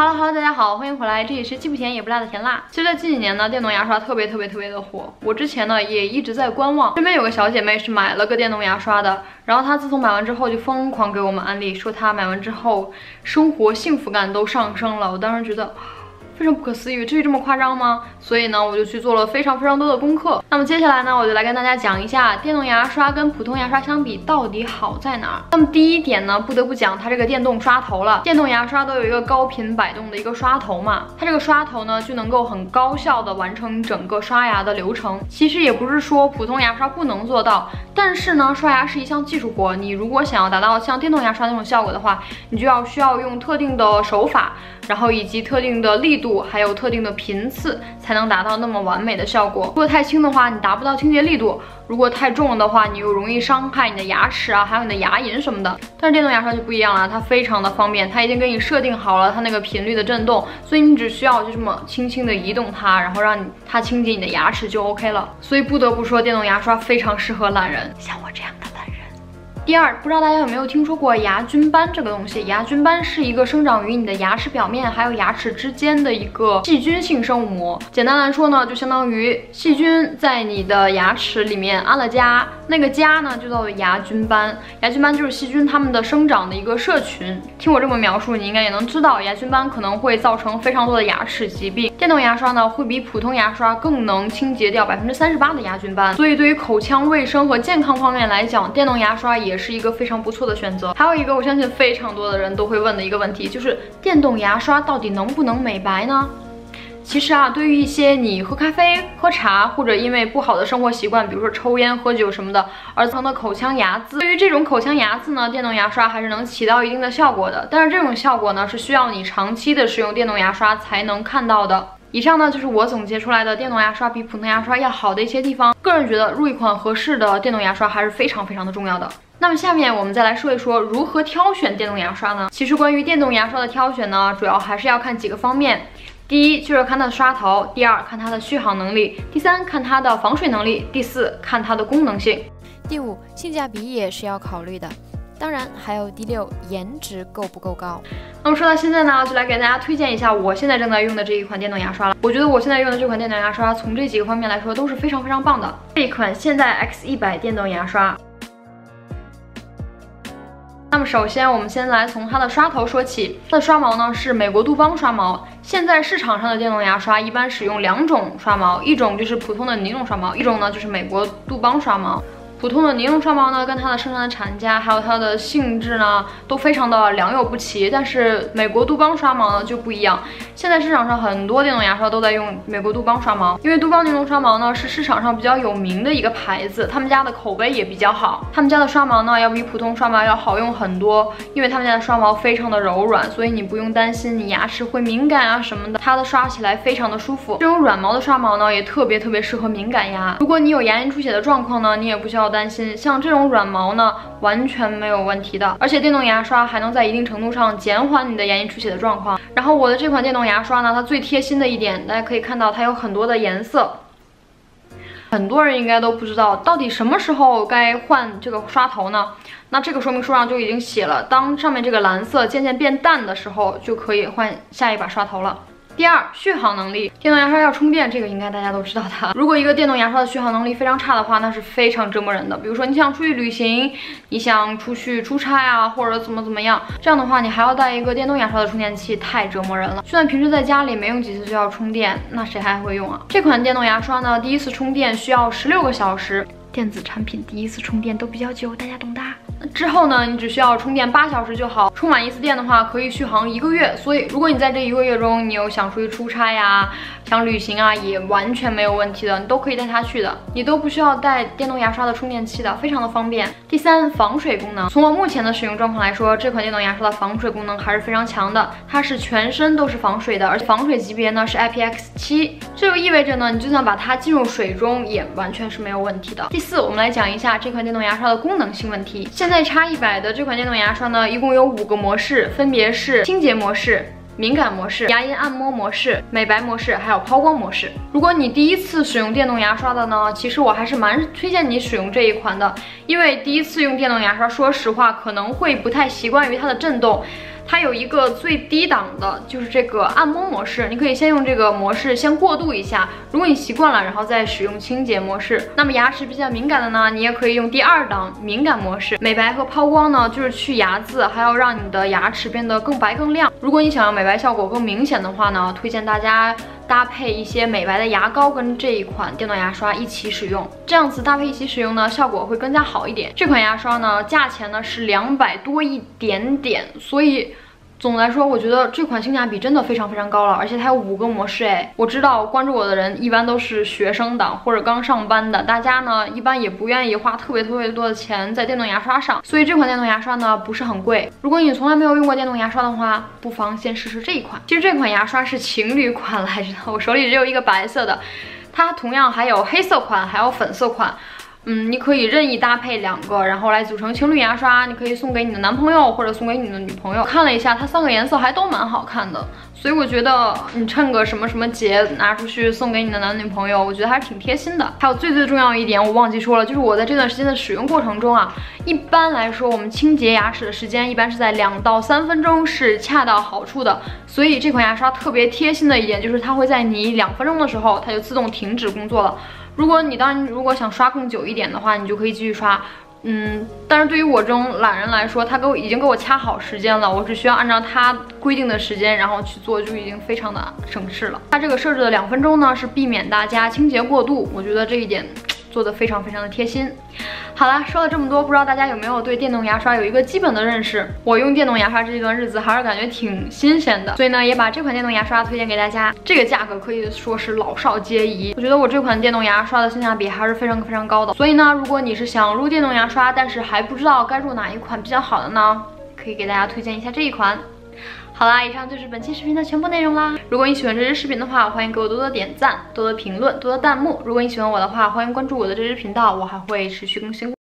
Hello， 大家好，欢迎回来，这里是既不甜也不辣的甜辣。其实，在近几年呢，电动牙刷特别的火。我之前呢也一直在观望，身边有个小姐妹是买了个电动牙刷的，然后她自从买完之后就疯狂给我们安利，说她买完之后生活幸福感都上升了。我当时觉得非常不可思议，至于这么夸张吗？所以呢，我就去做了非常多的功课。那么接下来呢，我就来跟大家讲一下电动牙刷跟普通牙刷相比到底好在哪儿。那么第一点呢，不得不讲它这个电动刷头了。电动牙刷都有一个高频摆动的一个刷头嘛，它这个刷头呢就能够很高效的完成整个刷牙的流程。其实也不是说普通牙刷不能做到，但是呢，刷牙是一项技术活，你如果想要达到像电动牙刷那种效果的话，你就需要用特定的手法，然后以及特定的力度，还有特定的频次，才能达到那么完美的效果。如果太轻的话，你达不到清洁力度；如果太重了的话，你又容易伤害你的牙齿啊，还有你的牙龈什么的。但是电动牙刷就不一样了，它非常的方便，它已经给你设定好了它那个频率的震动，所以你只需要就这么轻轻的移动它，然后让它清洁你的牙齿就 OK 了。所以不得不说，电动牙刷非常适合懒人，像我这样的懒人。第二，不知道大家有没有听说过牙菌斑这个东西？牙菌斑是一个生长于你的牙齿表面还有牙齿之间的一个细菌性生物膜。简单来说呢，就相当于细菌在你的牙齿里面安了家，那个家呢就叫做牙菌斑。牙菌斑就是细菌它们的生长的一个社群。听我这么描述，你应该也能知道，牙菌斑可能会造成非常多的牙齿疾病。电动牙刷呢，会比普通牙刷更能清洁掉38%的牙菌斑。所以对于口腔卫生和健康方面来讲，电动牙刷也是一个非常不错的选择。还有一个我相信非常多的人都会问的一个问题，就是电动牙刷到底能不能美白呢？其实啊，对于一些你喝咖啡、喝茶，或者因为不好的生活习惯，比如说抽烟、喝酒什么的而造成的口腔牙渍，对于这种口腔牙渍呢，电动牙刷还是能起到一定的效果的。但是这种效果呢，是需要你长期的使用电动牙刷才能看到的。以上呢就是我总结出来的电动牙刷比普通牙刷要好的一些地方。个人觉得入一款合适的电动牙刷还是非常的重要的。那么下面我们再来说一说如何挑选电动牙刷呢？其实关于电动牙刷的挑选呢，主要还是要看几个方面。第一就是看它的刷头，第二看它的续航能力，第三看它的防水能力，第四看它的功能性， 第五性价比也是要考虑的。当然还有第六，颜值够不够高。 那么说到现在呢，就来给大家推荐一下我现在正在用的这一款电动牙刷了。我觉得我现在用的这款电动牙刷从这几个方面来说都是非常棒的。这一款现代 X100电动牙刷。那么首先我们先来从它的刷头说起，它的刷毛呢是美国杜邦刷毛。现在市场上的电动牙刷一般使用两种刷毛，一种就是普通的尼龙刷毛，一种呢就是美国杜邦刷毛。普通的尼龙刷毛呢，跟它的生产的厂家还有它的性质呢，都非常的良莠不齐。但是美国杜邦刷毛呢就不一样。现在市场上很多电动牙刷都在用美国杜邦刷毛，因为杜邦尼龙刷毛呢是市场上比较有名的一个牌子，他们家的口碑也比较好。他们家的刷毛呢要比普通刷毛要好用很多，因为他们家的刷毛非常的柔软，所以你不用担心你牙齿会敏感啊什么的，它的刷起来非常的舒服。这种软毛的刷毛呢也特别适合敏感牙。如果你有牙龈出血的状况呢，你也不需要担心，像这种软毛呢完全没有问题的。而且电动牙刷还能在一定程度上减缓你的牙龈出血的状况。然后我的这款电动牙刷呢，它最贴心的一点，大家可以看到它有很多的颜色。很多人应该都不知道到底什么时候该换这个刷头呢？那这个说明书上就已经写了，当上面这个蓝色渐渐变淡的时候，就可以换下一把刷头了。第二，续航能力。电动牙刷要充电，这个应该大家都知道的。如果一个电动牙刷的续航能力非常差的话，那是非常折磨人的。比如说你想出去旅行，你想出去出差啊，或者怎么样，这样的话你还要带一个电动牙刷的充电器，太折磨人了。就算平时在家里没用几次就要充电，那谁还会用啊？这款电动牙刷呢，第一次充电需要16个小时。电子产品第一次充电都比较久，大家懂的。之后呢，你只需要充电8小时就好。充满一次电的话，可以续航1个月。所以，如果你在这1个月中，你有想出去出差呀、想旅行啊，也完全没有问题的，你都可以带它去的。你都不需要带电动牙刷的充电器的，非常的方便。第三，防水功能。从我目前的使用状况来说，这款电动牙刷的防水功能还是非常强的。它是全身都是防水的，而且防水级别呢是 IPX7，这就意味着呢，你就算把它浸入水中，也完全是没有问题的。第四，我们来讲一下这款电动牙刷的功能性问题。现在X100的这款电动牙刷呢，一共有5个模式，分别是清洁模式、敏感模式、牙龈按摩模式、美白模式，还有抛光模式。如果你第一次使用电动牙刷的呢，其实我还是蛮推荐你使用这一款的，因为第一次用电动牙刷，说实话可能会不太习惯于它的震动。 它有一个最低档的，就是这个按摩模式，你可以先用这个模式先过渡一下，如果你习惯了，然后再使用清洁模式。那么牙齿比较敏感的呢，你也可以用第2档敏感模式。美白和抛光呢，就是去牙渍，还要让你的牙齿变得更白更亮。如果你想要美白效果更明显的话呢，推荐大家搭配一些美白的牙膏跟这一款电动牙刷一起使用，这样子搭配一起使用呢，效果会更加好一点。这款牙刷呢，价钱呢是200多一点点，所以总的来说，我觉得这款性价比真的非常非常高了，而且它有5个模式哎。我知道关注我的人一般都是学生党或者刚上班的，大家呢一般也不愿意花特别多的钱在电动牙刷上，所以这款电动牙刷呢不是很贵。如果你从来没有用过电动牙刷的话，不妨先试试这一款。其实这款牙刷是情侣款来着的，我手里只有一个白色的，它同样还有黑色款，还有粉色款。你可以任意搭配2个，然后来组成情侣牙刷。你可以送给你的男朋友或者送给你的女朋友。看了一下，它3个颜色还都蛮好看的，所以我觉得你趁个什么节拿出去送给你的男女朋友，我觉得还是挺贴心的。还有最重要一点，我忘记说了，就是我在这段时间的使用过程中啊，一般来说我们清洁牙齿的时间一般是在2到3分钟是恰到好处的。所以这款牙刷特别贴心的一点就是它会在你2分钟的时候，它就自动停止工作了。如果想刷更久一点的话，你就可以继续刷。但是对于我这种懒人来说，它已经给我掐好时间了，我只需要按照它规定的时间然后去做，就已经非常的省事了。它这个设置的2分钟呢，是避免大家清洁过度，我觉得这一点做得非常的贴心。好啦，说了这么多，不知道大家有没有对电动牙刷有一个基本的认识？我用电动牙刷这段日子还是感觉挺新鲜的，所以呢，也把这款电动牙刷推荐给大家。这个价格可以说是老少皆宜，我觉得我这款电动牙刷的性价比还是非常高的。所以呢，如果你是想入电动牙刷，但是还不知道该入哪一款比较好的呢，可以给大家推荐一下这一款。好啦，以上就是本期视频的全部内容啦。如果你喜欢这支视频的话，欢迎给我多点赞、多评论、多弹幕。如果你喜欢我的话，欢迎关注我的这支频道，我还会持续更新。